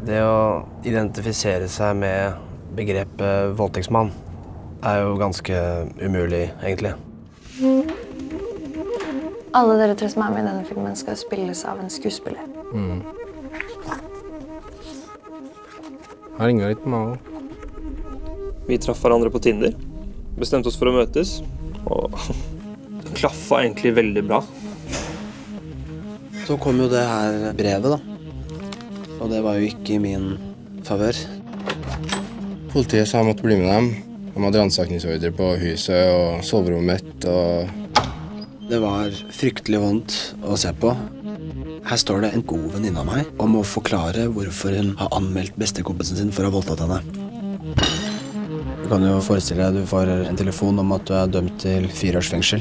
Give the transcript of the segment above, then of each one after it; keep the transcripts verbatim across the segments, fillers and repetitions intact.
Det å identifisere seg med begrepet voldtektsmann er jo ganske umulig, egentlig. Alle dere tre som er med i denne filmen skal spilles av en skuespiller. Mm. Har ringet litt på meg også. Vi traff hverandre på Tinder, bestemte oss for å møtes, og det klaffa egentlig veldig bra. Så kom jo det her brevet, da. Og det var jo ikke i min favør. Politiet sa jeg måtte bli med dem. De hadde ransakningsordre på huset og soverommet mitt. Og det var fryktelig vondt å se på. Her står det en god venninne av meg om å forklare hvorfor hun har anmeldt bestekompisen sin for å ha voldtatt henne. Du kan jo forestille deg at du får en telefon om at du er dømt til fire års fengsel.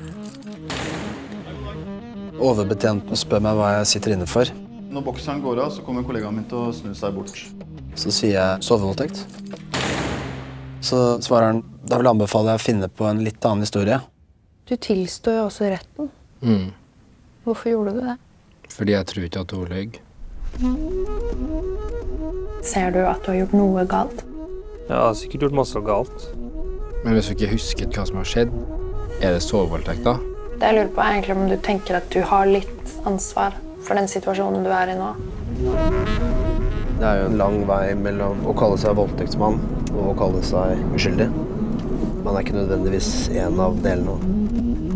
Overbetjenten spør meg hva jeg sitter inne for. Når bokseren går av, så kommer kollegaen min til å snu seg bort. Så sier jeg sovevoldtekt. Så svarer han, da vil jeg anbefale jeg å finne på en litt annen historie. Du tilstår jo også retten. mm. Hvorfor gjorde du det? Fordi jeg tror ikke at hun løy. Ser du at du har gjort noe galt? Jeg har sikkert gjort masse galt. Men hvis du ikke husker hva som har skjedd, er det sovevoldtekt da? Det jeg lurer på er egentlig om du tenker at du har litt ansvar for den situasjonen du er i nå. Det er jo en lang vei mellom å kalle seg voldtektsmann og å kalle seg uskyldig. Man er ikke nødvendigvis en av delene.